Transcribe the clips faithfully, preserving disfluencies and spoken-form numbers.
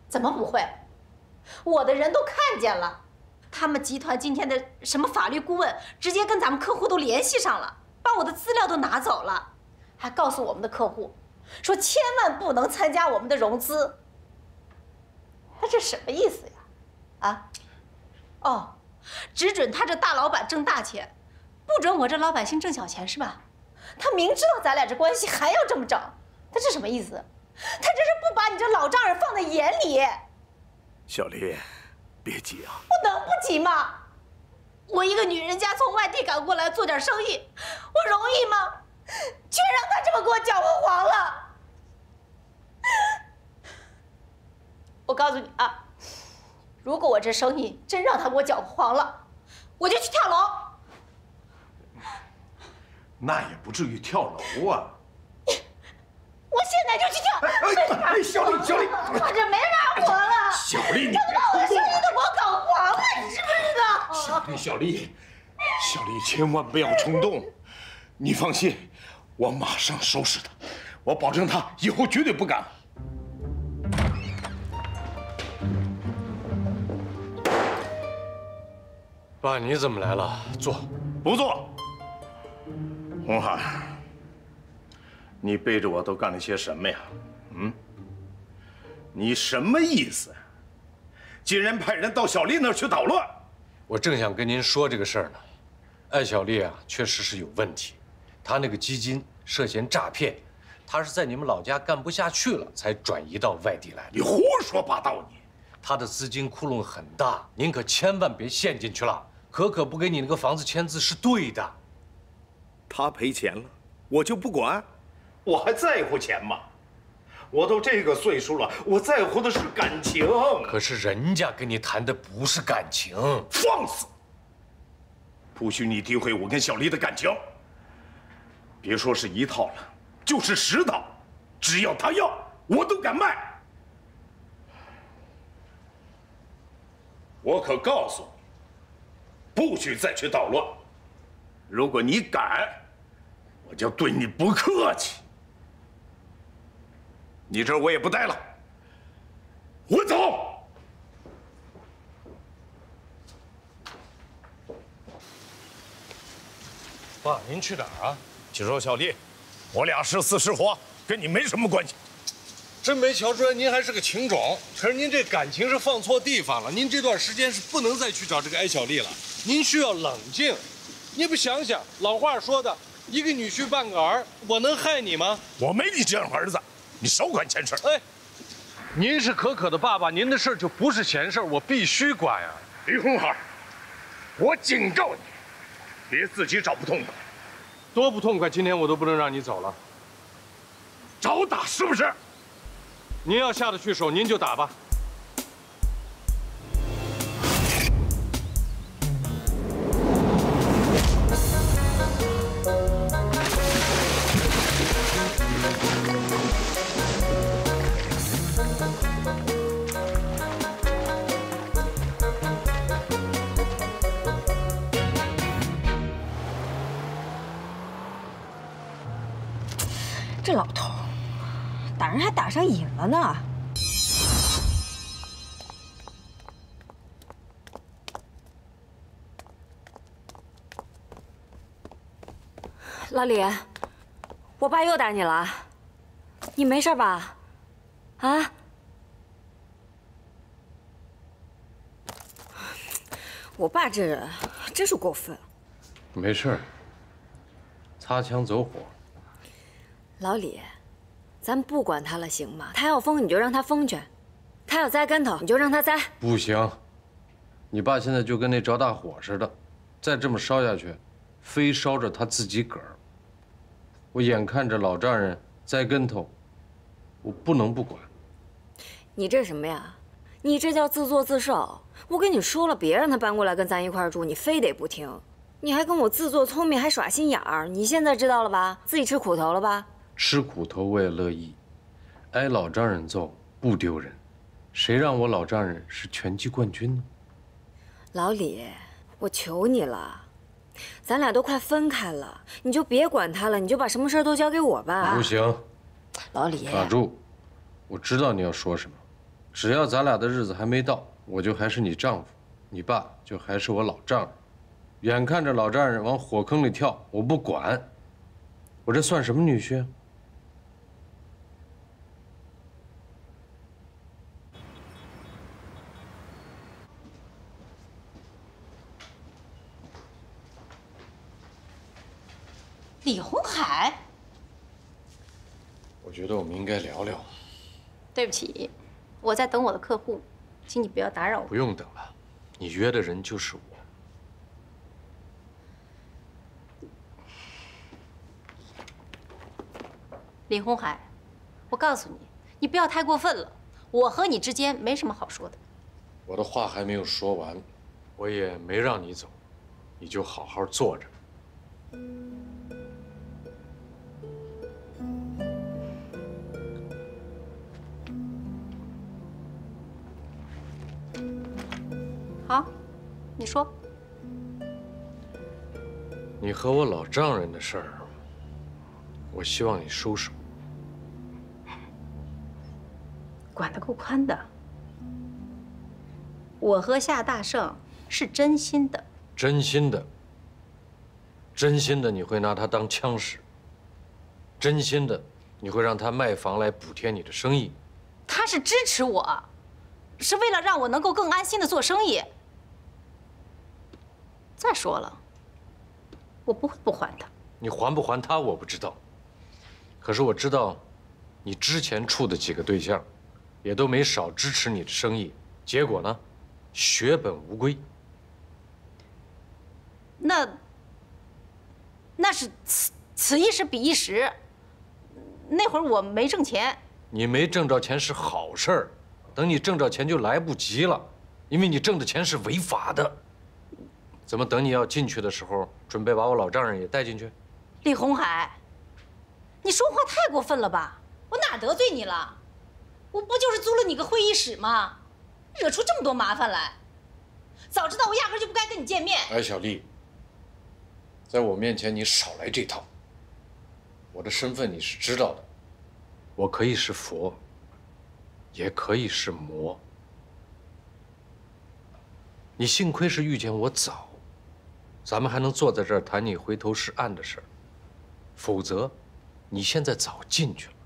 怎么不会？我的人都看见了，他们集团今天的什么法律顾问直接跟咱们客户都联系上了，把我的资料都拿走了，还告诉我们的客户说千万不能参加我们的融资。他这什么意思呀？啊？哦，只准他这大老板挣大钱，不准我这老百姓挣小钱是吧？他明知道咱俩这关系还要这么整，他这什么意思？他这是不把你这老丈人放在眼里。 小丽，别急啊！ 我能不急吗？我一个女人家从外地赶过来做点生意，我容易吗？却让他这么给我搅和黄了。我告诉你啊，如果我这生意真让他给我搅和黄了，我就去跳楼。 那也不至于跳楼啊！ 我现在就去跳！ 哎哎，小丽，小丽， 我这没法活了！ 小丽，你都把我的生意都给我搞黄了，你知不知道？ 小丽，小丽，小丽，千万不要冲动。你放心，我马上收拾他，我保证他以后绝对不敢。 爸，你怎么来了？坐。 不坐。红海，你背着我都干了些什么呀？嗯？你什么意思？竟然派人到小丽那儿去捣乱！ 我正想跟您说这个事儿呢。艾小丽啊，确实是有问题，她那个基金涉嫌诈骗，她是在你们老家干不下去了，才转移到外地来。 你胡说八道！你， 她的资金窟窿很大，您可千万别陷进去了。可可不给你那个房子签字是对的。 他赔钱了，我就不管？我还在乎钱吗？我都这个岁数了，我在乎的是感情。 可是人家跟你谈的不是感情。 放肆！不许你诋毁我跟小丽的感情。别说是一套了，就是十套，只要他要，我都敢卖。我可告诉你，不许再去捣乱。如果你敢，我就对你不客气。你这儿我也不待了，我走。 爸，您去哪儿啊？ 就说小丽，我俩是死是活，跟你没什么关系。 真没瞧出来您还是个情种，可是您这感情是放错地方了。您这段时间是不能再去找这个艾小丽了，您需要冷静。你不想想老话说的，一个女婿半个儿，我能害你吗？ 我没你这样儿子，你少管闲事。 哎，您是可可的爸爸，您的事就不是闲事，我必须管呀。 李红海，我警告你，别自己找不痛快。 多不痛快，今天我都不能让你走了。 找打是不是？ 您要下得去手，您就打吧。 这老头打人还打上瘾了呢。老李，我爸又打你了，你没事吧？啊？我爸这人真是过分。 没事，擦枪走火。 老李，咱不管他了，行吗？他要疯你就让他疯去，他要栽跟头你就让他栽。 不行，你爸现在就跟那着大火似的，再这么烧下去，非烧着他自己个儿。我眼看着老丈人栽跟头，我不能不管。 你这什么呀？你这叫自作自受。我跟你说了，别让他搬过来跟咱一块儿住，你非得不听。你还跟我自作聪明，还耍心眼儿。你现在知道了吧？自己吃苦头了吧？ 吃苦头我也乐意，挨老丈人揍不丢人，谁让我老丈人是拳击冠军呢？ 老李，我求你了，咱俩都快分开了，你就别管他了，你就把什么事儿都交给我吧。 不行， 老李， 打住！我知道你要说什么， 只要咱俩的日子还没到，我就还是你丈夫，你爸就还是我老丈人。眼看着老丈人往火坑里跳，我不管，我这算什么女婿啊？ 李红海， 我觉得我们应该聊聊。 对不起，我在等我的客户，请你不要打扰我。 不用等了，你约的人就是我。 李红海，我告诉你，你不要太过分了。我和你之间没什么好说的。 我的话还没有说完，我也没让你走，你就好好坐着。 好，你说。 你和我老丈人的事儿，我希望你收手。 管得够宽的。我和夏大胜是真心的。 真心的。真心的，你会拿他当枪使。真心的，你会让他卖房来补贴你的生意。 他是支持我，是为了让我能够更安心的做生意。再说了，我不会不还他。 你还不还他，我不知道。可是我知道，你之前处的几个对象，也都没少支持你的生意，结果呢，血本无归。 那，那是此此一时彼一时。那会儿我没挣钱。 你没挣着钱是好事儿，等你挣着钱就来不及了，因为你挣的钱是违法的。怎么等你要进去的时候，准备把我老丈人也带进去？ 李红海，你说话太过分了吧？我哪得罪你了？我不就是租了你个会议室吗？惹出这么多麻烦来，早知道我压根就不该跟你见面。 哎，小丽，在我面前你少来这套。我的身份你是知道的，我可以是佛，也可以是魔。你幸亏是遇见我早，咱们还能坐在这儿谈你回头是岸的事儿，否则，你现在早进去了。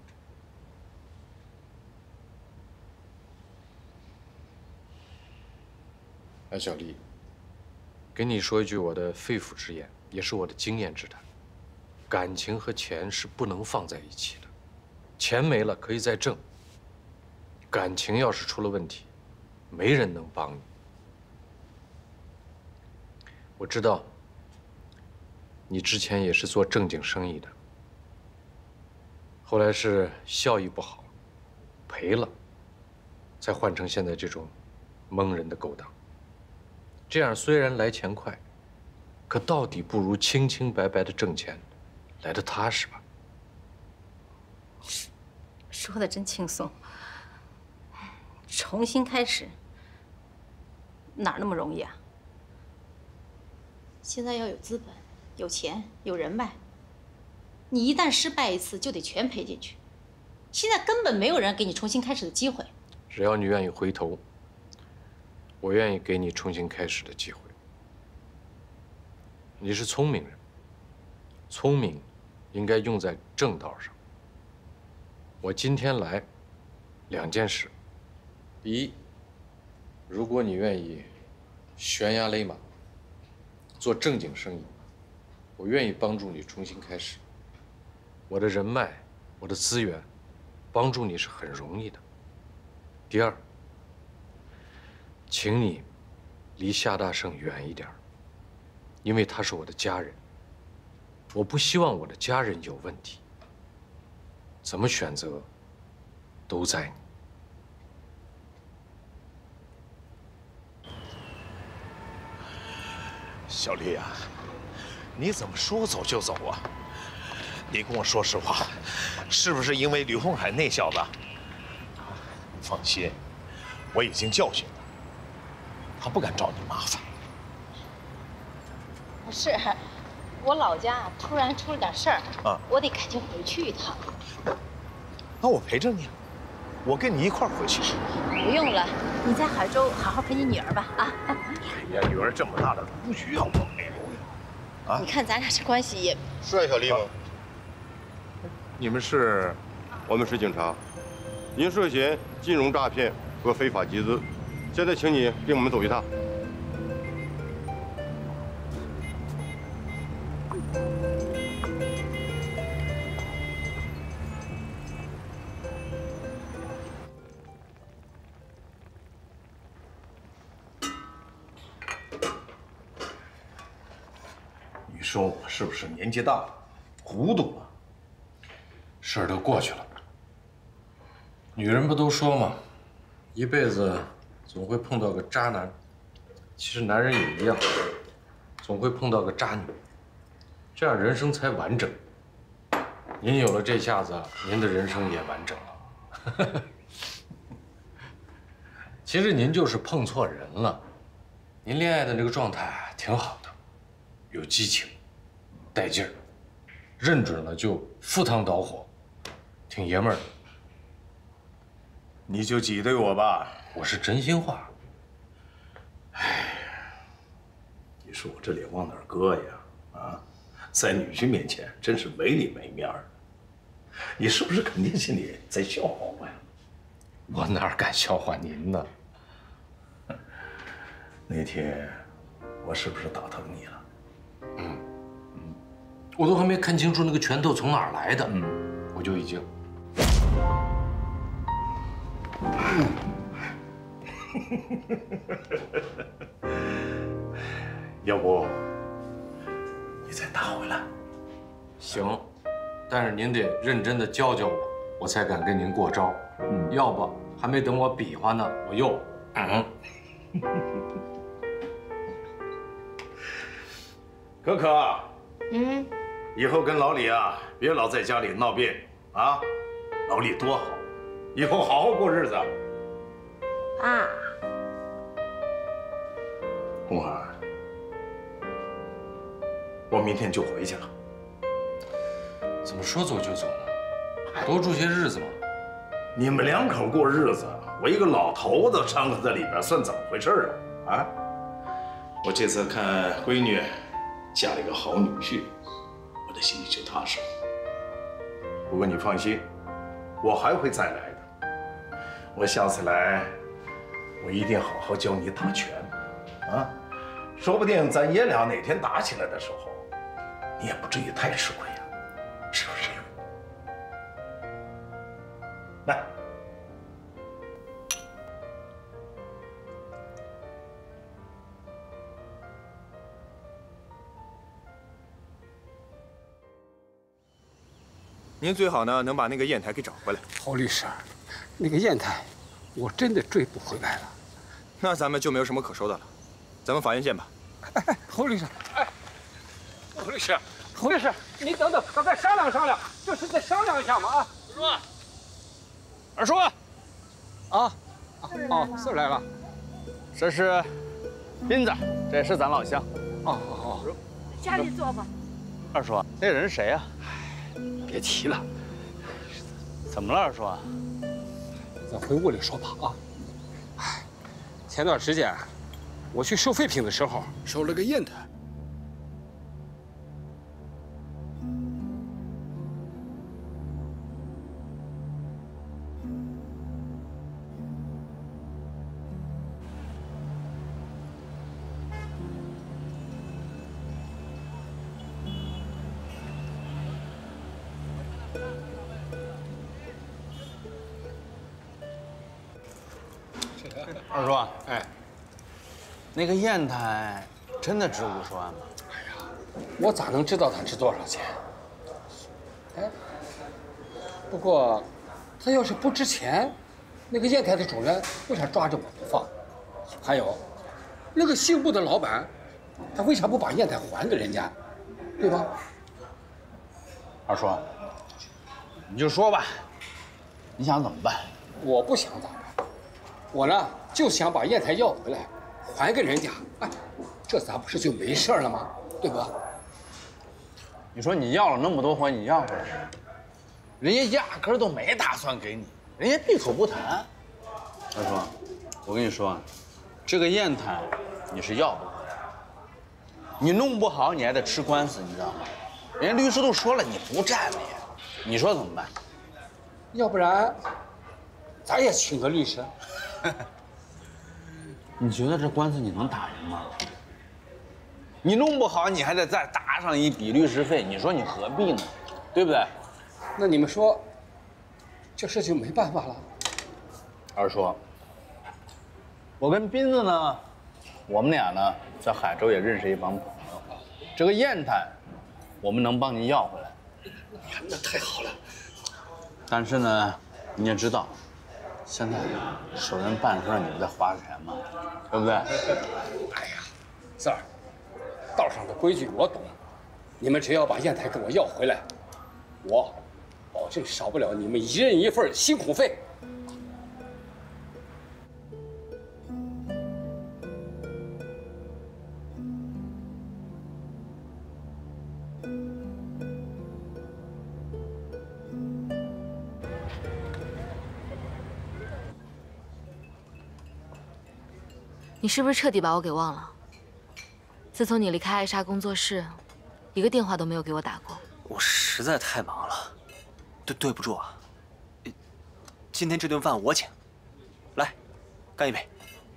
哎，小丽，跟你说一句我的肺腑之言，也是我的经验之谈：感情和钱是不能放在一起的，钱没了可以再挣，感情要是出了问题，没人能帮你。我知道，你之前也是做正经生意的，后来是效益不好，赔了，才换成现在这种蒙人的勾当。这样虽然来钱快，可到底不如清清白白的挣钱来得踏实吧？ 说的真轻松，重新开始哪那么容易啊？现在要有资本、有钱、有人脉，你一旦失败一次，就得全赔进去。现在根本没有人给你重新开始的机会。 只要你愿意回头，我愿意给你重新开始的机会。你是聪明人，聪明应该用在正道上。我今天来，两件事。第一，如果你愿意悬崖勒马，做正经生意，我愿意帮助你重新开始。我的人脉，我的资源，帮助你是很容易的。第二，请你离夏大胜远一点，因为他是我的家人，我不希望我的家人有问题。怎么选择，都在你。 小丽啊，你怎么说走就走啊？你跟我说实话，是不是因为吕红海那小子？放心，我已经教训他，他不敢找你麻烦。 是，我老家突然出了点事儿啊， 我得赶紧回去一趟。 那我陪着你。 我跟你一块儿回去。 不用了，你在海州好好陪你女儿吧啊！ 哎呀，女儿这么大了，不需要我陪。啊， 你看咱俩这关系也…… 是啊，小丽吗？ 你们是？ 我们是警察，您涉嫌金融诈骗和非法集资，现在请你跟我们走一趟。 你说我是不是年纪大了，糊涂了？ 事儿都过去了。女人不都说吗？一辈子总会碰到个渣男，其实男人也一样，总会碰到个渣女，这样人生才完整。您有了这下子，您的人生也完整了。其实您就是碰错人了。您恋爱的那个状态挺好的，有激情，带劲儿，认准了就赴汤蹈火，挺爷们儿的。 你就挤兑我吧， 我是真心话。 哎，你说我这脸往哪儿搁呀？啊，在女婿面前真是没里没面儿。你是不是肯定心里在笑话我呀？ 我哪敢笑话您呢？ 那天我是不是打疼你了？ 嗯嗯，我都还没看清楚那个拳头从哪儿来的，嗯，我就已经。 要不你再打回来？ 行，但是您得认真的教教我，我才敢跟您过招。嗯，要不还没等我比划呢，我又嗯。 可可， 嗯， 以后跟老李啊，别老在家里闹别扭啊。老李多好，以后好好过日子。 啊， 红孩，我明天就回去了。 怎么说走就走呢？多住些日子嘛。 你们两口过日子，我一个老头子掺和在里边，算怎么回事啊？啊！我这次看闺女嫁了一个好女婿，我的心里就踏实了。不过你放心，我还会再来的。我下次来，我一定好好教你打拳，啊！说不定咱爷俩哪天打起来的时候，你也不至于太吃亏呀，是不是？来。 您最好呢能把那个砚台给找回来。 侯律师，那个砚台，我真的追不回来了。 那咱们就没有什么可说的了，咱们法院见吧。 哎哎，侯律师，哎，侯律师，侯律师，你等等，咱再商量商量，就是再商量一下嘛啊。 二叔，二叔， 啊，哦，四来了。 这是斌子，这是咱老乡。 哦哦哦， 家里坐吧。 二叔，那人是谁呀？ 别提了。 怎么了，二叔？ 咱回屋里说吧啊。哎，前段时间我去收废品的时候收了个砚台。 二叔， 哎， 那个砚台真的值五十万吗？ 哎呀，我咋能知道它值多少钱？哎，不过，他要是不值钱，那个砚台的主人为啥抓着我不放？还有，那个姓布的老板，他为啥不把砚台还给人家？对吧？ 二叔，你就说吧，你想怎么办？ 我不想咋办，我呢就想把砚台要回来，还给人家。哎，这咱不是就没事了吗？对吧？ 你说你要了那么多回，你要回来，人家压根儿都没打算给你， 人家闭口不谈。二叔，我跟你说，这个砚台你是要不回来，你弄不好你还得吃官司，你知道吗？人家律师都说了你不占理，你说怎么办？ 要不然，咱也请个律师。 你觉得这官司你能打赢吗？你弄不好你还得再搭上一笔律师费，你说你何必呢？对不对？ 那你们说，这事就没办法了？ 二叔，我跟斌子呢，我们俩呢在海州也认识一帮朋友，这个砚台，我们能帮您要回来。 那太好了。 但是呢，你也知道，现在手人办事你们在花钱嘛，对不对？ 哎呀，四儿，道上的规矩我懂，你们只要把砚台给我要回来，我保证少不了你们一人一份辛苦费。 你是不是彻底把我给忘了？自从你离开艾莎工作室，一个电话都没有给我打过。 我实在太忙了，对对不住啊。今天这顿饭我请，来，干一杯。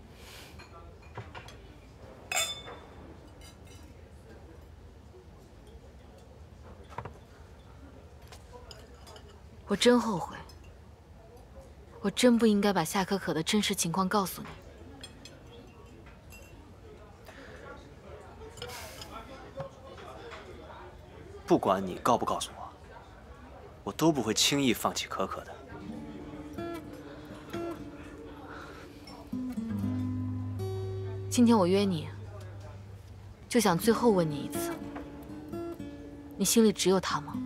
我真后悔，我真不应该把夏可可的真实情况告诉你。 不管你告不告诉我，我都不会轻易放弃可可的。 今天我约你，就想最后问你一次，你心里只有他吗？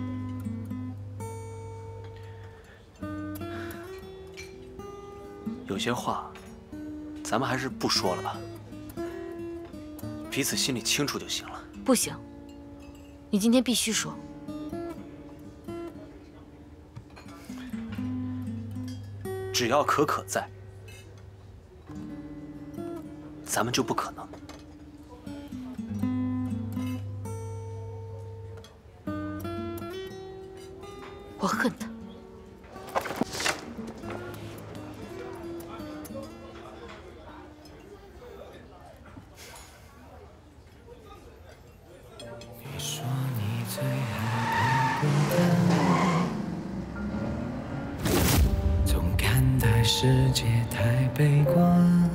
有些话，咱们还是不说了吧，彼此心里清楚就行了。 不行。你今天必须说， 只要可可在，咱们就不可能。 我恨他。 世界太悲观。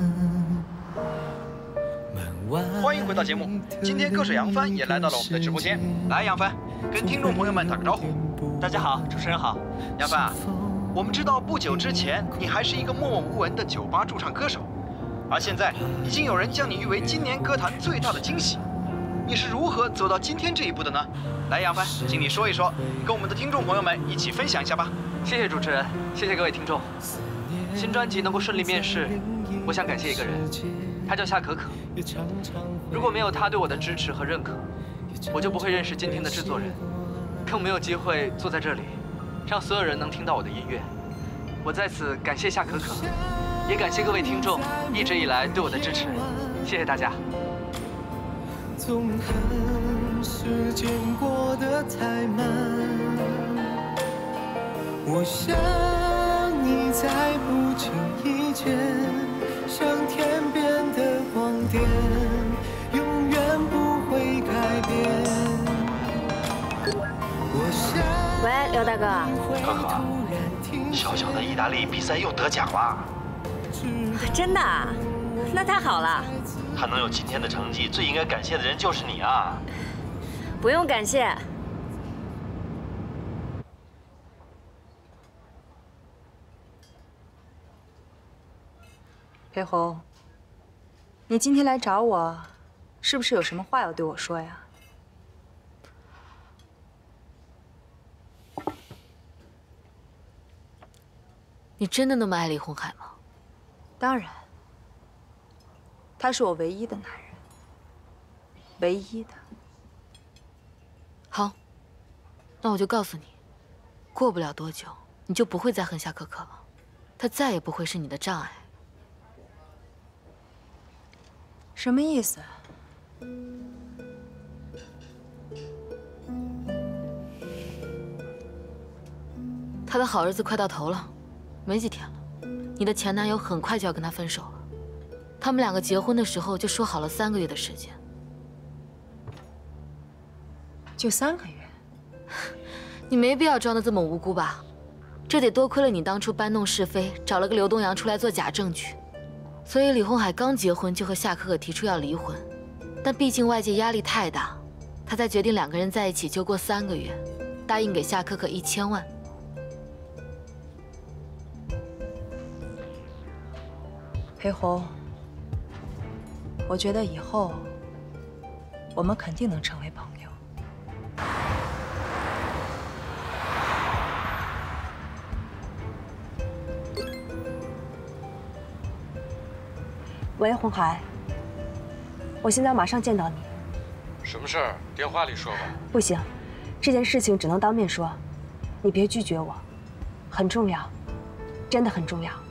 欢迎回到节目，今天歌手杨帆也来到了我们的直播间。来，杨帆，跟听众朋友们打个招呼。 大家好，主持人好。 杨帆啊，我们知道不久之前你还是一个默默无闻的酒吧驻唱歌手，而现在已经有人将你誉为今年歌坛最大的惊喜。你是如何走到今天这一步的呢？来，杨帆，请你说一说，跟我们的听众朋友们一起分享一下吧。 谢谢主持人，谢谢各位听众。新专辑能够顺利面世，我想感谢一个人，他叫夏可可。如果没有他对我的支持和认可，我就不会认识今天的制作人，更没有机会坐在这里，让所有人能听到我的音乐。我在此感谢夏可可，也感谢各位听众一直以来对我的支持，谢谢大家。 纵横时间过得太慢，我想你在不经意间，像天边的光点，永远不会改变。我想喂，刘大哥。 可可，小小的意大利比赛又得奖了。 真的？那太好了。 他能有今天的成绩，最应该感谢的人就是你啊！ 不用感谢。 裴红，你今天来找我，是不是有什么话要对我说呀？ 你真的那么爱李红海吗？ 当然。他是我唯一的男人，唯一的。 好，那我就告诉你，过不了多久， 你就不会再恨夏可可了，她再也不会是你的障碍。 什么意思？ 她的好日子快到头了，没几天了，你的前男友很快就要跟她分手了。他们两个结婚的时候就说好了三个月的时间。 就三个月？ 你没必要装得这么无辜吧？这得多亏了你当初搬弄是非，找了个刘东阳出来做假证据。所以李红海刚结婚就和夏可可提出要离婚，但毕竟外界压力太大，他才决定两个人在一起就过三个月，答应给夏可可一千万。 裴红，我觉得以后我们肯定能成为朋友。 喂，红海，我现在马上见到你。 什么事儿？电话里说吧。 不行，这件事情只能当面说，你别拒绝我，很重要，真的很重要。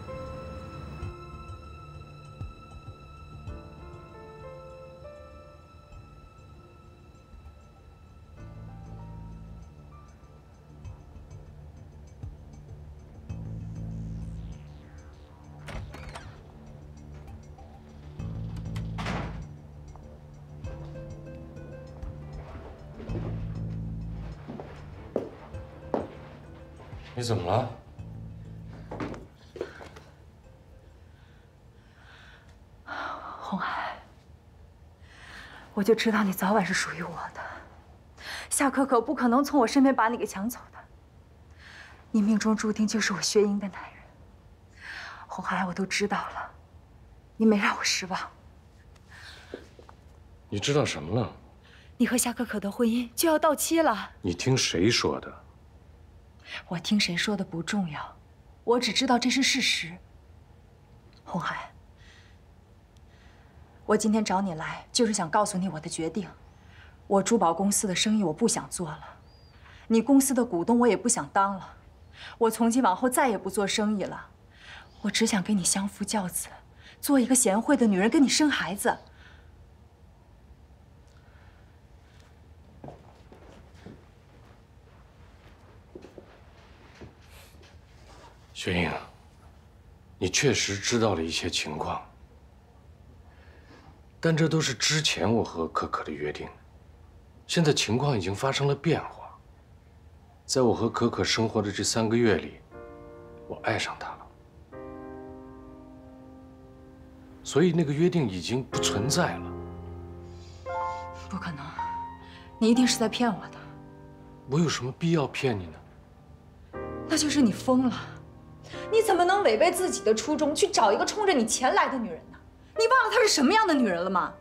你怎么了？ 红海，我就知道你早晚是属于我的。夏可可不可能从我身边把你给抢走的。你命中注定就是我薛英的男人。红海，我都知道了，你没让我失望。 你知道什么了？ 你和夏可可的婚姻就要到期了。 你听谁说的？ 我听谁说的不重要，我只知道这是事实。红海，我今天找你来，就是想告诉你我的决定。我珠宝公司的生意我不想做了，你公司的股东我也不想当了，我从今往后再也不做生意了。我只想跟你相夫教子，做一个贤惠的女人，跟你生孩子。 雪英，你确实知道了一些情况，但这都是之前我和可可的约定。现在情况已经发生了变化，在我和可可生活的这三个月里，我爱上她了，所以那个约定已经不存在了。 不可能，你一定是在骗我的。 我有什么必要骗你呢？ 那就是你疯了。你怎么能违背自己的初衷，去找一个冲着你钱来的女人呢？你忘了她是什么样的女人了吗？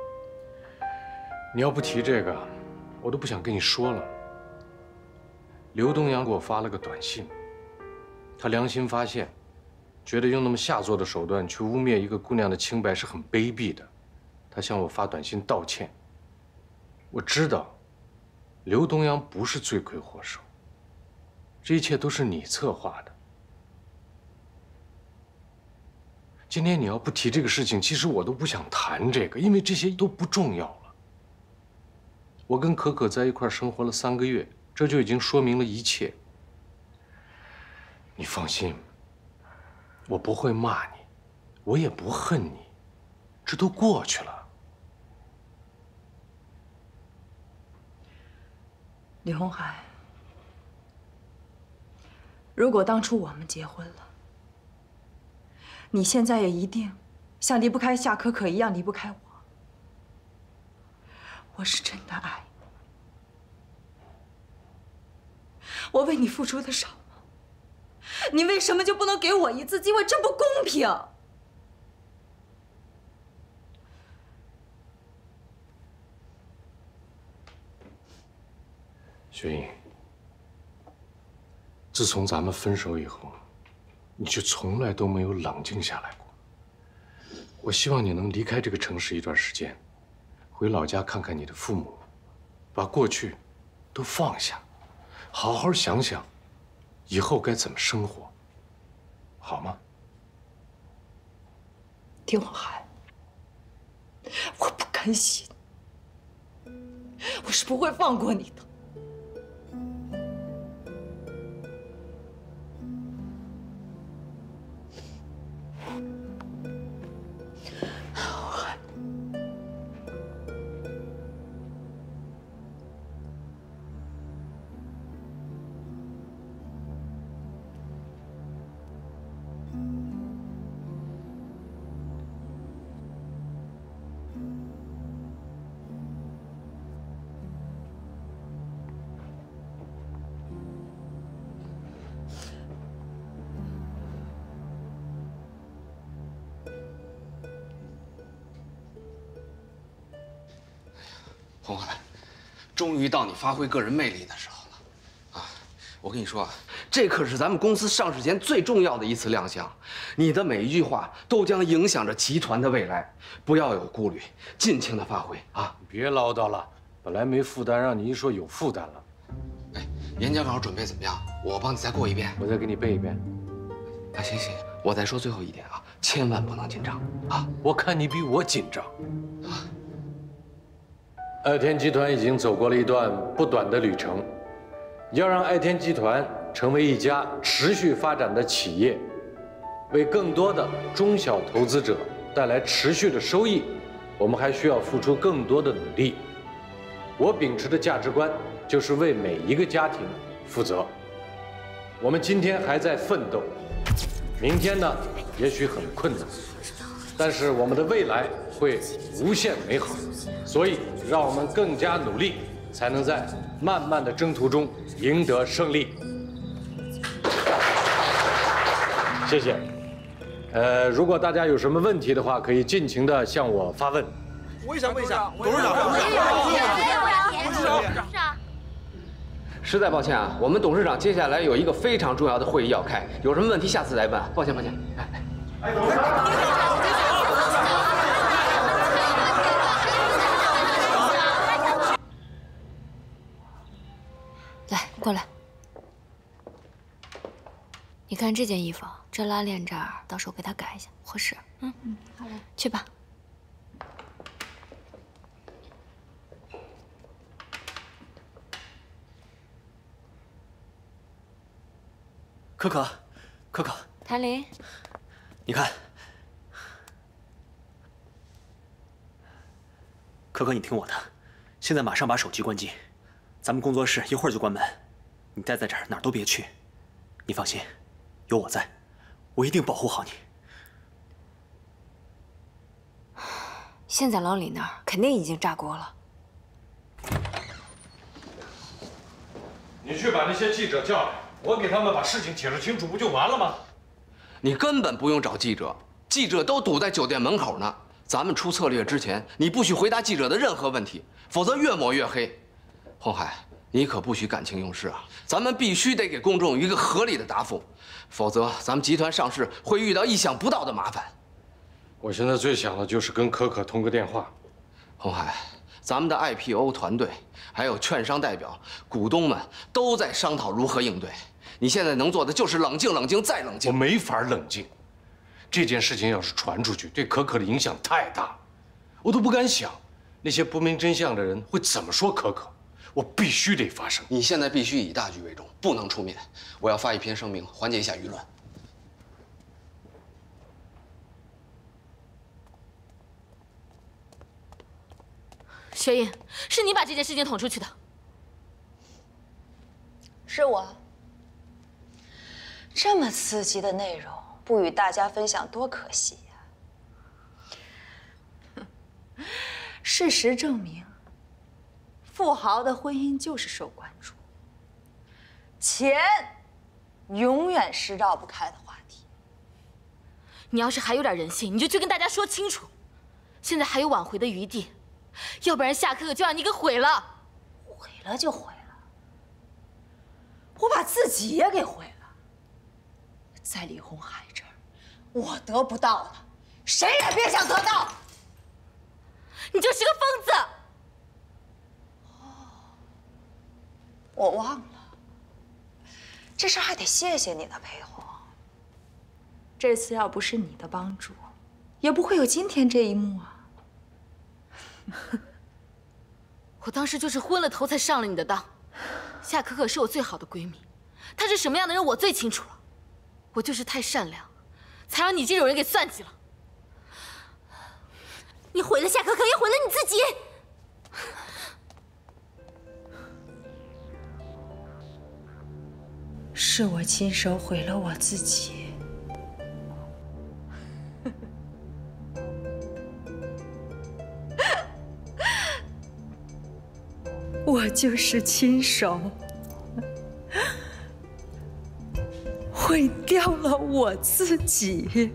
你要不提这个，我都不想跟你说了。刘东阳给我发了个短信，他良心发现，觉得用那么下作的手段去污蔑一个姑娘的清白是很卑鄙的。他向我发短信道歉。我知道，刘东阳不是罪魁祸首，这一切都是你策划的。今天你要不提这个事情，其实我都不想谈这个，因为这些都不重要了。我跟可可在一块生活了三个月，这就已经说明了一切。你放心，我不会骂你，我也不恨你，这都过去了。 李红海，如果当初我们结婚了，你现在也一定像离不开夏可可一样离不开我。我是真的爱你，我为你付出的少吗？你为什么就不能给我一次机会？这不公平！ 雪英，自从咱们分手以后，你就从来都没有冷静下来过。我希望你能离开这个城市一段时间，回老家看看你的父母，把过去都放下，好好想想以后该怎么生活，好吗？ 丁洪海，我不甘心，我是不会放过你的。 洪海，终于到你发挥个人魅力的时候了，啊！我跟你说啊，这可是咱们公司上市前最重要的一次亮相，你的每一句话都将影响着集团的未来，不要有顾虑，尽情的发挥啊！ 别唠叨了，本来没负担，让你一说有负担了。 哎，演讲稿准备怎么样？我帮你再过一遍， 我再给你背一遍。 啊，行行，我再说最后一点啊，千万不能紧张啊！ 我看你比我紧张。啊。 爱天集团已经走过了一段不短的旅程，要让爱天集团成为一家持续发展的企业，为更多的中小投资者带来持续的收益，我们还需要付出更多的努力。我秉持的价值观就是为每一个家庭负责。我们今天还在奋斗，明天呢，也许很困难，但是我们的未来会无限美好。 所以，让我们更加努力，才能在漫漫的征途中赢得胜利。谢谢。呃，如果大家有什么问题的话，可以尽情的向我发问。 我也想问一下，董事长，董事长，董事长，董事长。 实在抱歉啊，我们董事长接下来有一个非常重要的会议要开，有什么问题下次再问。抱歉，抱歉。哎，哎，董事长。 来，过来。你看这件衣服，这拉链这儿，到时候给它改一下，合适。嗯嗯，好嘞，去吧。 可可，可可， 谭林， 你看，可可，你听我的，现在马上把手机关机。 咱们工作室一会儿就关门，你待在这儿哪儿都别去。你放心，有我在，我一定保护好你。 现在老李那儿肯定已经炸锅了。 你去把那些记者叫来，我给他们把事情解释清楚，不就完了吗？ 你根本不用找记者，记者都堵在酒店门口呢。咱们出策略之前，你不许回答记者的任何问题，否则越抹越黑。 洪海，你可不许感情用事啊！咱们必须得给公众一个合理的答复，否则咱们集团上市会遇到意想不到的麻烦。 我现在最想的就是跟可可通个电话。 洪海，咱们的 I P O 团队，还有券商代表、股东们都在商讨如何应对。你现在能做的就是冷静、冷静再冷静。 我没法冷静，这件事情要是传出去，对可可的影响太大，我都不敢想，那些不明真相的人会怎么说可可。 我必须得发声！ 你现在必须以大局为重，不能出面。我要发一篇声明，缓解一下舆论。 雪影，是你把这件事情捅出去的。 是我。这么刺激的内容，不与大家分享多可惜呀！事实证明。 富豪的婚姻就是受关注，钱永远是绕不开的话题。 你要是还有点人性，你就去跟大家说清楚，现在还有挽回的余地，要不然夏可可就让你给毁了。 毁了就毁了，我把自己也给毁了。在李红海这儿，我得不到的，谁也别想得到。 你就是个疯子。 我忘了， 这事还得谢谢你的陪同。这次要不是你的帮助，也不会有今天这一幕啊。 我当时就是昏了头才上了你的当。夏可可是我最好的闺蜜，她是什么样的人我最清楚了。我就是太善良，才让你这种人给算计了。 你毁了夏可可，也毁了你自己。 是我亲手毁了我自己。我就是亲手毁掉了我自己。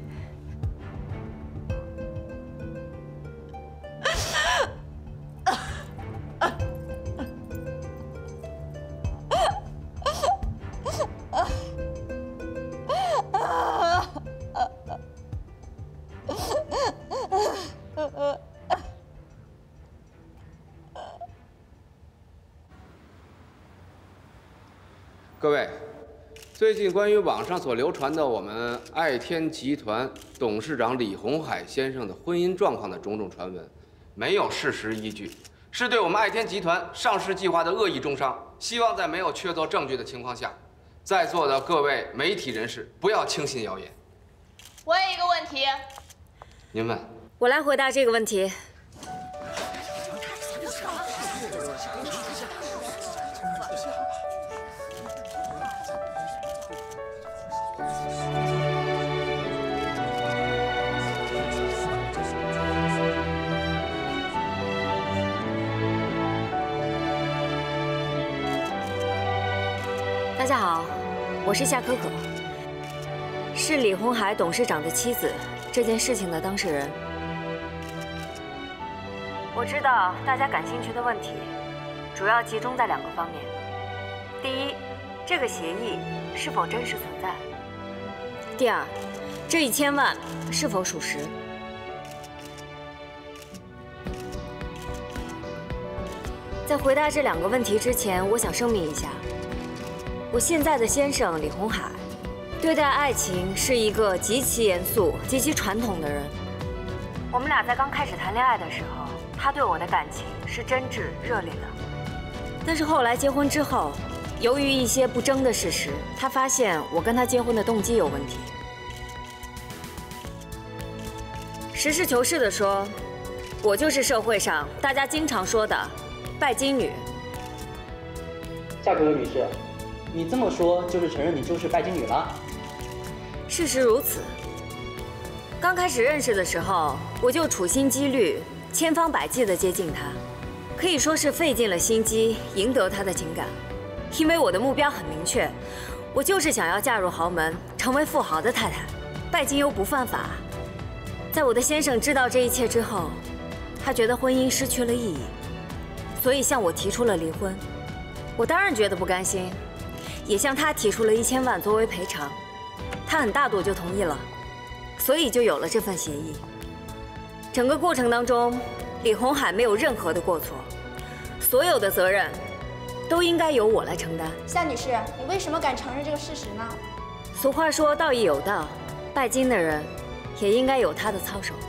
各位，最近关于网上所流传的我们爱天集团董事长李鸿海先生的婚姻状况的种种传闻，没有事实依据，是对我们爱天集团上市计划的恶意中伤。希望在没有确凿证据的情况下，在座的各位媒体人士不要轻信谣言。 我有一个问题， 您问。 我来回答这个问题。大家好，我是夏可可，是李鸿海董事长的妻子，这件事情的当事人。我知道大家感兴趣的问题，主要集中在两个方面。第一，这个协议是否真实存在；第二，这一千万是否属实。在回答这两个问题之前，我想声明一下。我现在的先生李鸿海，对待爱情是一个极其严肃、极其传统的人。我们俩在刚开始谈恋爱的时候，他对我的感情是真挚热烈的。但是后来结婚之后，由于一些不争的事实，他发现我跟他结婚的动机有问题。实事求是地说，我就是社会上大家经常说的拜金女。 夏可可女士，你这么说就是承认你就是拜金女了？ 事实如此。刚开始认识的时候，我就处心积虑、千方百计地接近她，可以说是费尽了心机赢得她的情感。因为我的目标很明确，我就是想要嫁入豪门，成为富豪的太太。拜金又不犯法。在我的先生知道这一切之后，他觉得婚姻失去了意义，所以向我提出了离婚。我当然觉得不甘心，也向他提出了一千万作为赔偿，他很大度就同意了，所以就有了这份协议。整个过程当中，李鸿海没有任何的过错，所有的责任都应该由我来承担。 夏女士，你为什么敢承认这个事实呢？ 俗话说道义有道，拜金的人也应该有他的操守。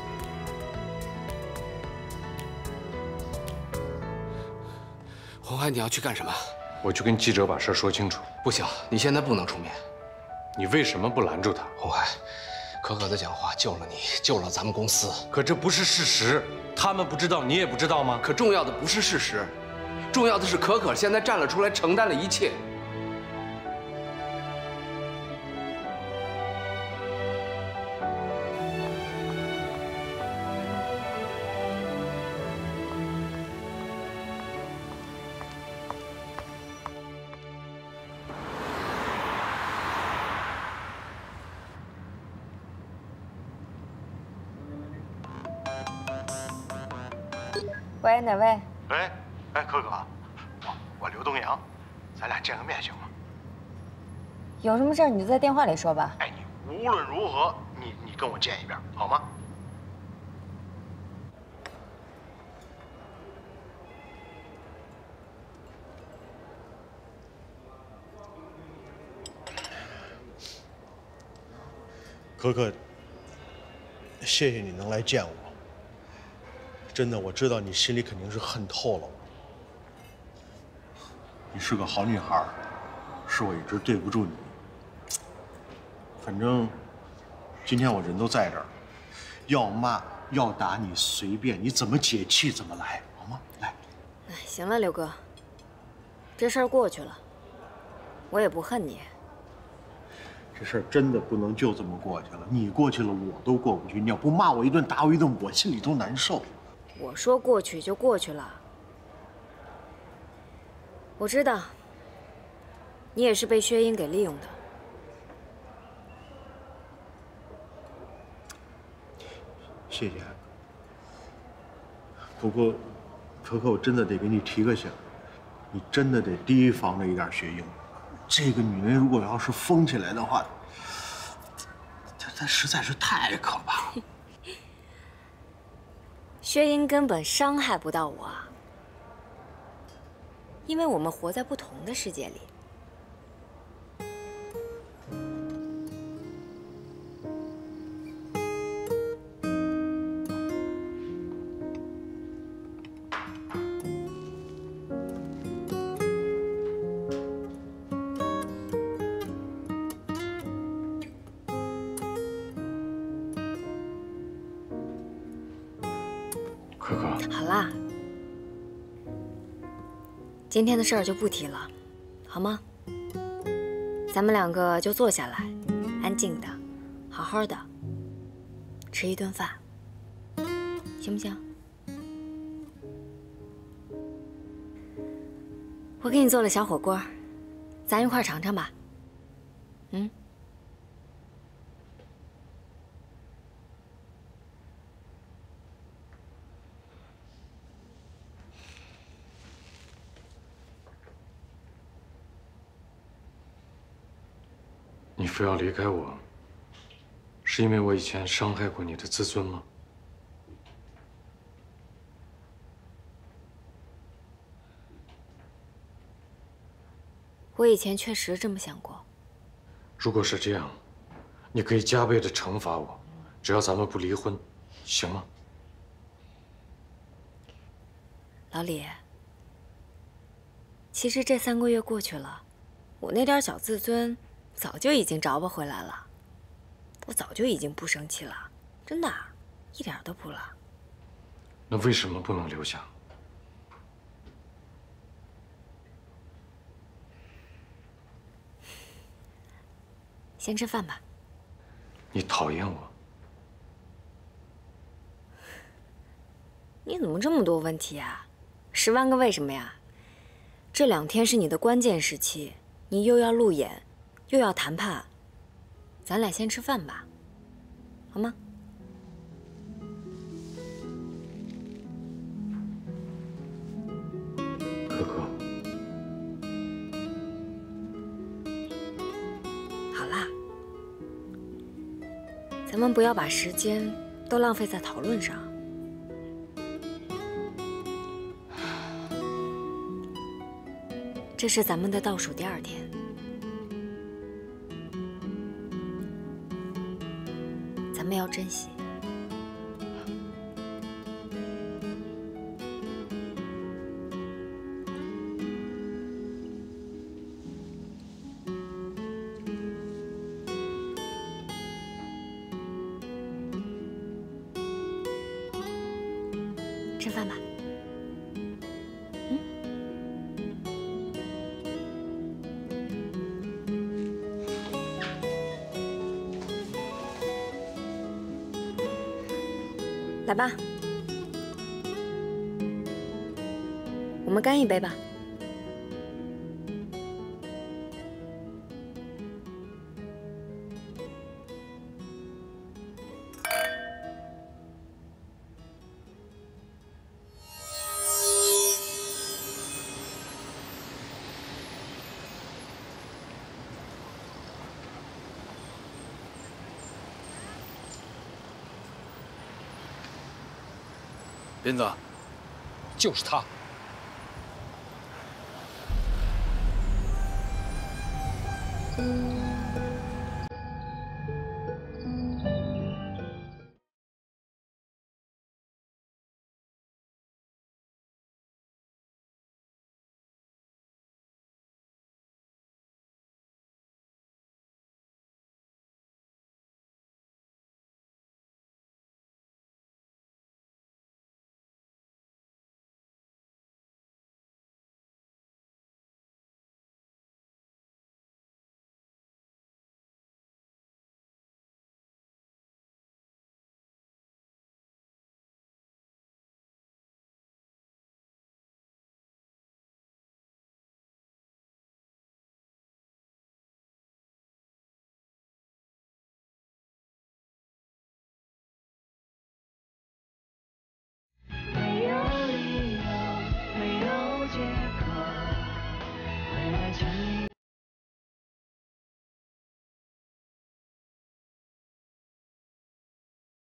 鸿海，你要去干什么？ 我去跟记者把事说清楚。 不行，你现在不能出面。 你为什么不拦住他？ 鸿海，可可的讲话救了你，救了咱们公司。 可这不是事实，他们不知道，你也不知道吗？ 可重要的不是事实，重要的是可可现在站了出来，承担了一切。 喂，哪位？ 喂，哎，可可，我我刘东阳，咱俩见个面行吗？ 有什么事儿你就在电话里说吧。 哎，你无论如何，你你跟我见一面，好吗？ 可可，谢谢你能来见我。真的，我知道你心里肯定是恨透了我。你是个好女孩，是我一直对不住你。反正今天我人都在这儿，要骂要打你随便，你怎么解气怎么来，好吗？来。 哎，行了，刘哥，这事儿过去了，我也不恨你。 这事儿真的不能就这么过去了，你过去了，我都过不去。你要不骂我一顿，打我一顿，我心里都难受。 我说过去就过去了。我知道，你也是被薛英给利用的。 谢谢。不过，可可，我真的得给你提个醒，你真的得提防着一点薛英。这个女人如果要是疯起来的话，她她实在是太可怕了。 薛英根本伤害不到我，因为我们活在不同的世界里。 可可， 好啦，今天的事儿就不提了，好吗？咱们两个就坐下来，安静的，好好的吃一顿饭，行不行？我给你做了小火锅，咱一块儿尝尝吧。嗯。 你非要离开我，是因为我以前伤害过你的自尊吗？ 我以前确实这么想过。 如果是这样，你可以加倍的惩罚我，只要咱们不离婚，行吗？ 老李，其实这三个月过去了，我那点小自尊早就已经找不回来了，我早就已经不生气了，真的，一点都不了。 那为什么不能留下？ 先吃饭吧。 你讨厌我？ 你怎么这么多问题啊？十万个为什么呀？这两天是你的关键时期，你又要路演，又要谈判，咱俩先吃饭吧，好吗？ 可可， 好啦，咱们不要把时间都浪费在讨论上。这是咱们的倒数第二天，咱们要珍惜。吃饭吧。来吧，我们干一杯吧。 斌子， 就是他。 嗯